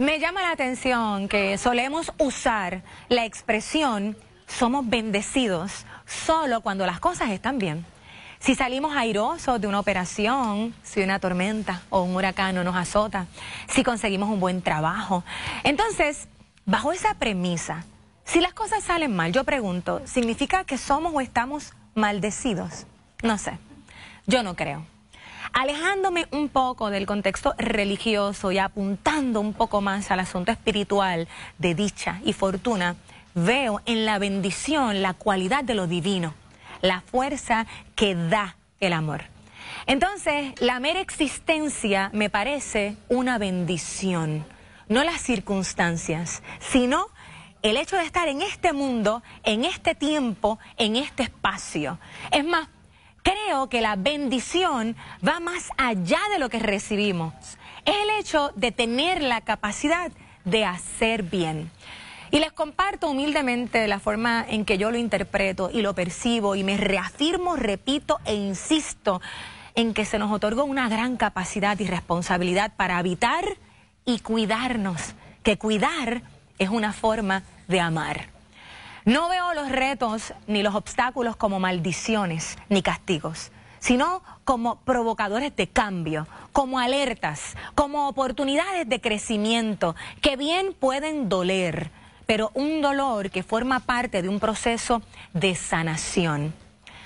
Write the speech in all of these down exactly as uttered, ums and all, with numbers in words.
Me llama la atención que solemos usar la expresión somos bendecidos solo cuando las cosas están bien. Si salimos airosos de una operación, si una tormenta o un huracán no nos azota, si conseguimos un buen trabajo. Entonces, bajo esa premisa, si las cosas salen mal, yo pregunto, ¿significa que somos o estamos maldecidos? No sé, yo no creo. Alejándome un poco del contexto religioso y apuntando un poco más al asunto espiritual de dicha y fortuna, veo en la bendición la cualidad de lo divino, la fuerza que da el amor. Entonces, la mera existencia me parece una bendición, no las circunstancias, sino el hecho de estar en este mundo, en este tiempo, en este espacio. Es más, creo que la bendición va más allá de lo que recibimos. Es el hecho de tener la capacidad de hacer bien. Y les comparto humildemente la forma en que yo lo interpreto y lo percibo y me reafirmo, repito e insisto en que se nos otorgó una gran capacidad y responsabilidad para habitar y cuidarnos, que cuidar es una forma de amar. No veo los retos ni los obstáculos como maldiciones ni castigos, sino como provocadores de cambio, como alertas, como oportunidades de crecimiento que bien pueden doler, pero un dolor que forma parte de un proceso de sanación.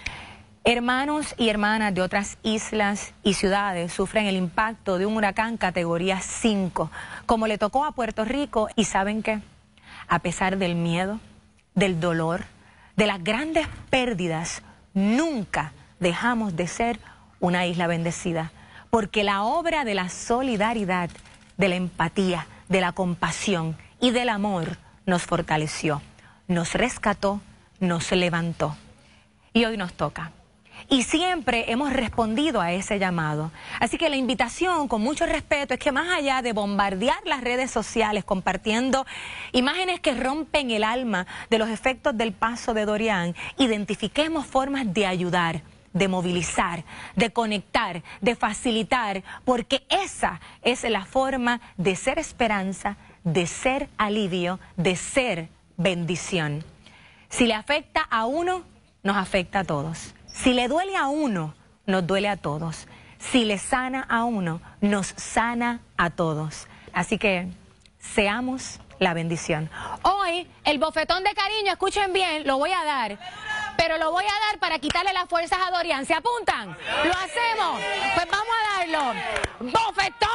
Hermanos y hermanas de otras islas y ciudades sufren el impacto de un huracán categoría cinco, como le tocó a Puerto Rico, y ¿saben qué? A pesar del miedo, del dolor, de las grandes pérdidas, nunca dejamos de ser una isla bendecida, porque la obra de la solidaridad, de la empatía, de la compasión y del amor nos fortaleció, nos rescató, nos levantó. Y hoy nos toca. Y siempre hemos respondido a ese llamado. Así que la invitación, con mucho respeto, es que más allá de bombardear las redes sociales compartiendo imágenes que rompen el alma de los efectos del paso de Dorian, identifiquemos formas de ayudar, de movilizar, de conectar, de facilitar, porque esa es la forma de ser esperanza, de ser alivio, de ser bendición. Si le afecta a uno, nos afecta a todos. Si le duele a uno, nos duele a todos. Si le sana a uno, nos sana a todos. Así que seamos la bendición. Hoy, el bofetón de cariño, escuchen bien, lo voy a dar. Pero lo voy a dar para quitarle las fuerzas a Dorian. ¿Se apuntan? ¿Lo hacemos? Pues vamos a darlo. ¡Bofetón!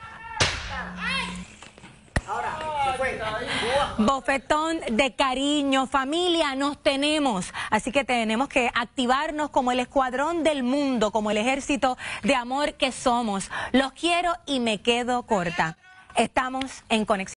Bofetón de cariño, familia, nos tenemos. Así que tenemos que activarnos como el escuadrón del mundo, como el ejército de amor que somos. Los quiero y me quedo corta. Estamos en conexión.